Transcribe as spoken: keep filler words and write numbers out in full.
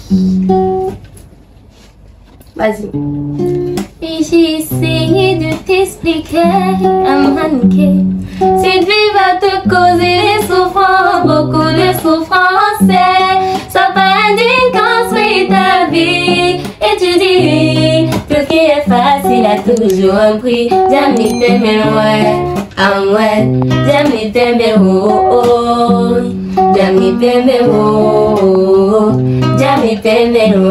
Vas-y. Et j'ai essayé de t'expliquer à manquer. Cette vie va te causer des souffrances, beaucoup de souffrances. Ça va d'une construire ta vie. Et tu dis, tout qui est facile a toujours un prix. Jamais t'aimer loin, ah ouais. Jamais t'aimer oh oh. Jamais t'aimer oh oh. Jamais t'aimer loin.